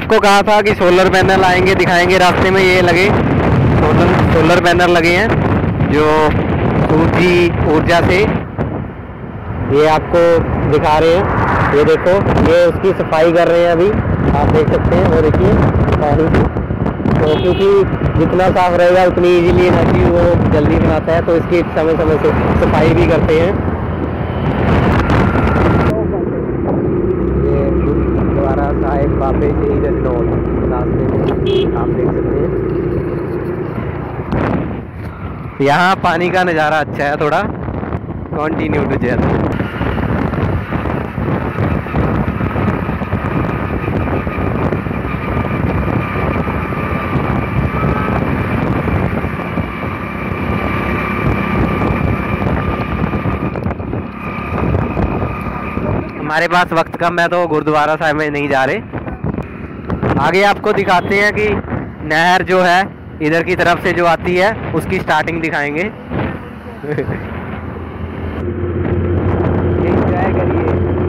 आपको कहा था कि सोलर पैनल आएंगे, दिखाएंगे रास्ते में। ये लगे सोलर पैनल लगे हैं जो सूर्य ऊर्जा से, ये आपको दिखा रहे हैं। ये देखो, ये उसकी सफाई कर रहे हैं अभी, आप देख सकते हैं। वो देखिए पानी की, तो क्योंकि जितना साफ रहेगा उतनी इजीली एनर्जी वो जल्दी बनाता है, तो इसकी समय समय से सफाई भी करते हैं। ये गुरुद्वारा साहिब बाबे से इधर रास्ते में आप देख सकते हैं। यहाँ पानी का नज़ारा अच्छा है थोड़ा। Continue to journey. हमारे पास वक्त कम है तो गुरुद्वारा साहिब में नहीं जा रहे। आगे आपको दिखाते हैं कि नहर जो है इधर की तरफ से जो आती है उसकी स्टार्टिंग दिखाएंगे। एंजॉय करिए।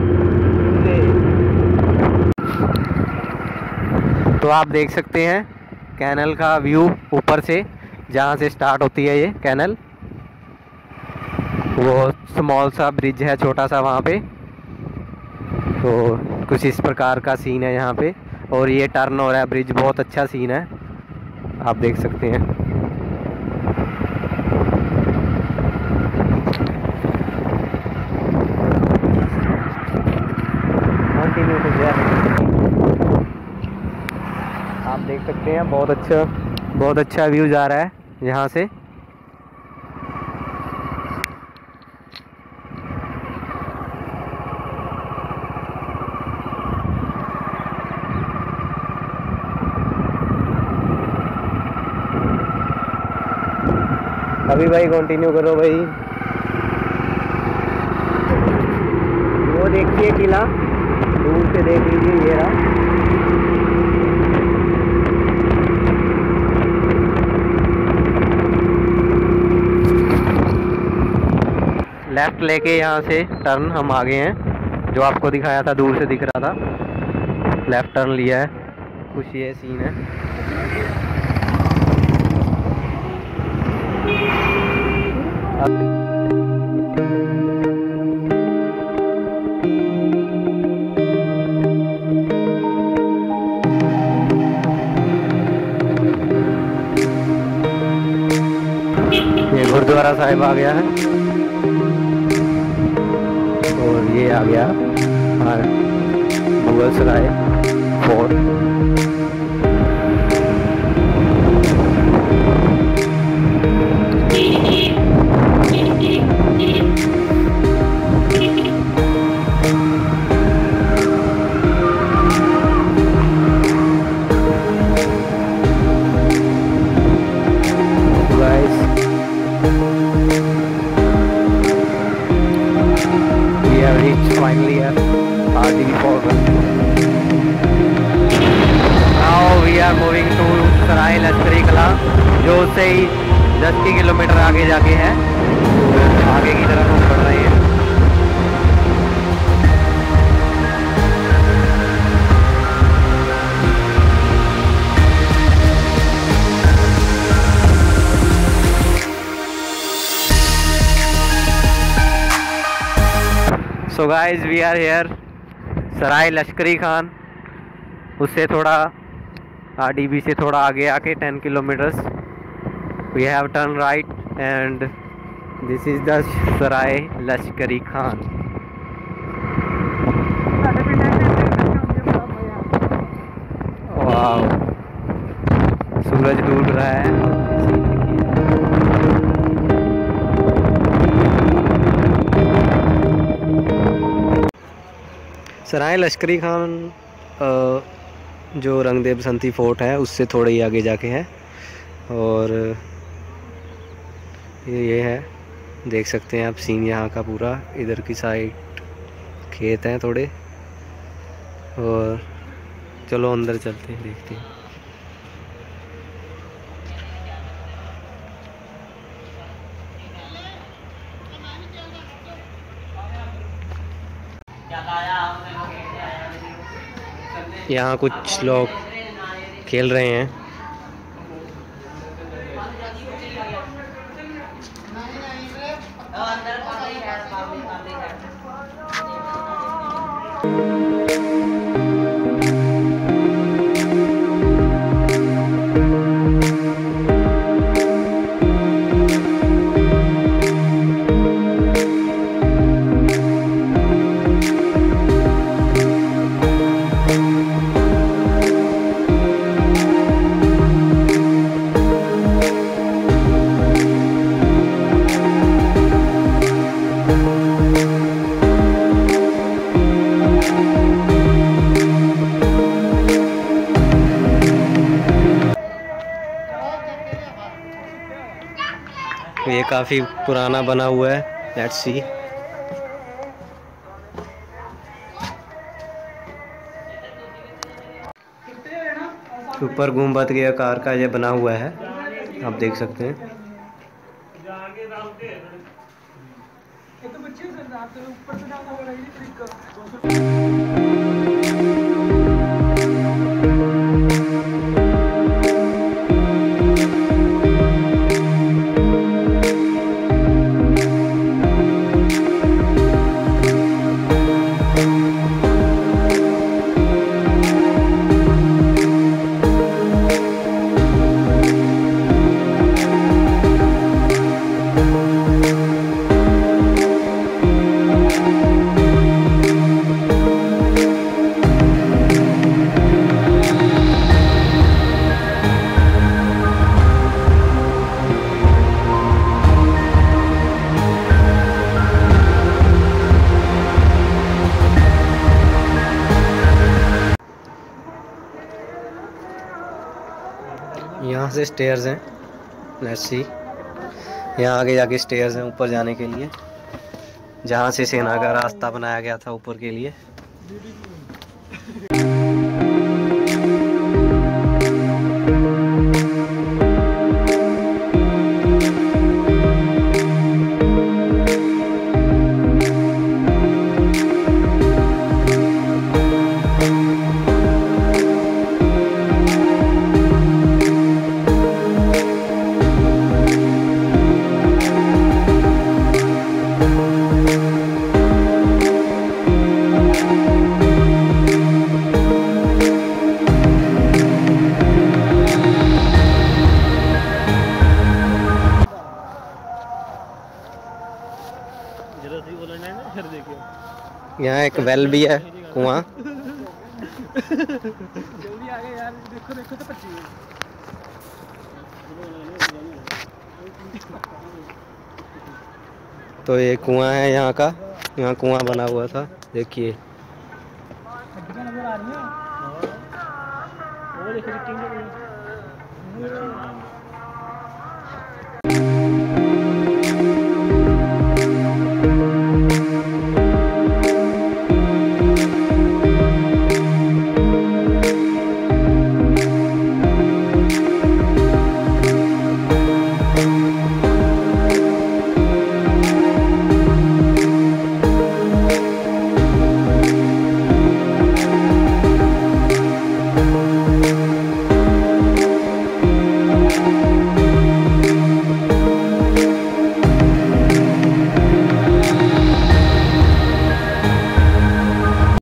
तो आप देख सकते हैं कैनल का व्यू ऊपर से, जहाँ से स्टार्ट होती है ये कैनल। वो स्मॉल सा ब्रिज है, छोटा सा वहाँ पे। तो कुछ इस प्रकार का सीन है यहाँ पे। और ये टर्न हो रहा है ब्रिज, बहुत अच्छा सीन है, आप देख सकते हैं। आप देख सकते हैं बहुत अच्छा व्यू जा रहा है यहाँ से। अभी भाई कंटिन्यू करो भाई। वो देखिए किला, दूर से देख लीजिए, ये रहा। लेफ्ट लेके यहाँ से टर्न हम आगे हैं, जो आपको दिखाया था, दूर से दिख रहा था। लेफ्ट टर्न लिया है, कुछ ये सीन है। ये गुरुद्वारा साहिब आ गया है और ये आ गया Mughal Sarai fort. Finally at RD4. Now we are moving to Sarai Lashkari Kala, जो उससे ही 10 किलोमीटर आगे जाके है। आगे की तरफ हम बढ़ रहे हैं। So guys, we are here सराय लश्करी खान, उससे थोड़ा RDB से थोड़ा आगे आके 10 kilometres we have turned right and this is the Sarai Lashkari Khan. वाव, सूरज डूब रहा है। सराय लश्करी खान जो रंगदेव बसंती फोर्ट है उससे थोड़े ही आगे जाके है। और ये है, देख सकते हैं आप सीन यहाँ का पूरा। इधर की साइड खेत हैं थोड़े, और चलो अंदर चलते हैं, देखते हैं। यहाँ कुछ लोग खेल रहे हैं। ये काफी पुराना बना हुआ है। Let's see. ऊपर गुंबद के आकार का ये बना हुआ है, आप देख सकते हैं। यहाँ से स्टेयर्स हैं। Let's see. यहाँ आगे जाके स्टेयर्स हैं ऊपर जाने के लिए, जहाँ से सेना का रास्ता बनाया गया था ऊपर के लिए। यहाँ एक वेल भी है, कुआं। तो ये कुआं है यहाँ का। यहाँ कुआं बना हुआ था, देखिए।